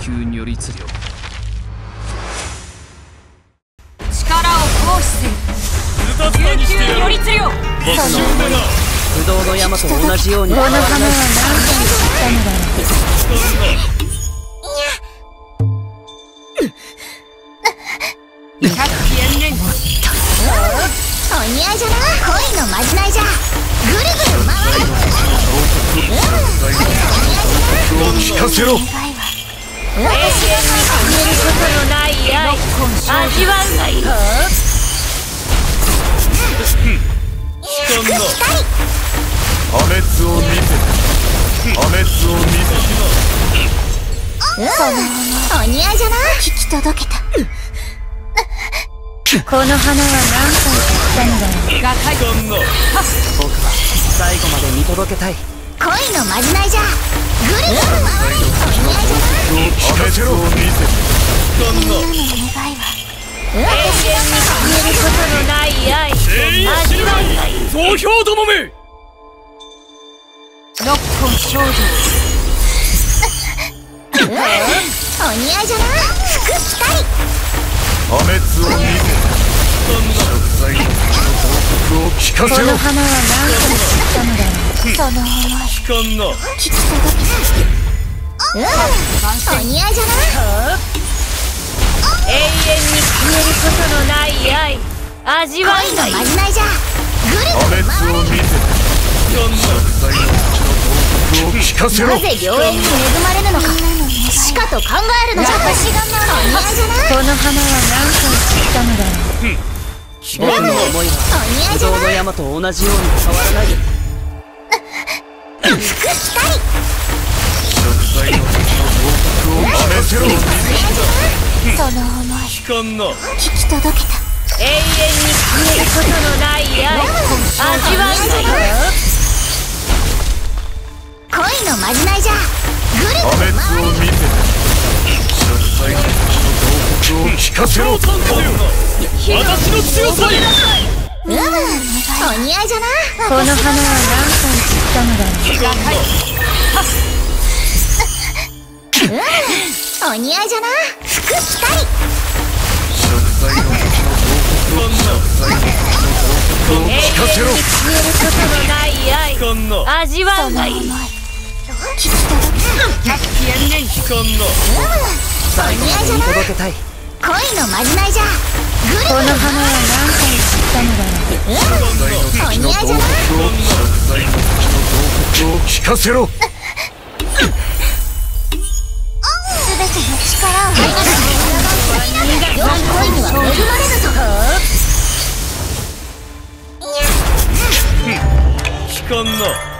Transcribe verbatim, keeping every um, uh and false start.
急如律令。 力を行使せよ。救急如律令。 不動の山と同じように。 この花は何回散ったのだろう。 百鬼延年。 お似合いじゃな。恋のまじないじゃ。ぐるぐる回る。 聞かせろ。 永遠に消えることのない愛、味わうがいい。 破滅を見せ破滅を見うん、お似合いじゃな。聞き届けた。 この花は何回散ったのだろう。 がかい。 僕は最後まで見届けたい。 恋のまじないじゃ。ぐるぐる回る。お似合いじゃな。 聞かせろ。見せ願いは永遠に消えることのない愛、味わうがいい。 総評どもめ。 六本少女。 お似合いじゃな。服着たり。 破滅を見せ食材の報告を聞かこせろ。 の花は何回散ったのだろう。 その思い聞かんな。 聞き届けた。うん、お似合いじゃな。 永遠に消えることのない愛、味わうがいい。 恋のまじないじゃ。ぐる破ぐる回る。 滅を見せ食材の報告を聞かせろ。 なぜ良縁に恵まれるのか。しかと考えるのじゃ。私がな。お似合いじゃな。 この花は何回散ったのだろう。 僕の思いはお似合い不じゃな。 動の山と同じように変わらない。 服着たり。 食材の報告を聞かせろ。 お似合いじゃな。その思い聞かんな。 聞き届けた。 永遠に消えることのない愛、味わうがいい。 恋のまじないじゃ。ぐる破ぐる回る。 滅を見せ食材の報告を聞かせろ。 私の強さに。 うん、お似合いじゃな。 この花は何回散ったのだろう。 がかい。 うん、お似合いじゃな。服着たり。 食材の報告を食材の報告を永遠に聞かせろ。 消えることのない愛、 聞かんな。 味わうがいい。 聞き届けた。 百鬼延年。 聞かんな。 最後まで見届けたい。 恋のまじないじゃ。ぐるぐるこの花は何回散ったのだろう。 お似合いじゃな。 食材の報告を聞かせろ。 すべての力を離す。良き恋には恵まれぬぞ。 聞かんな。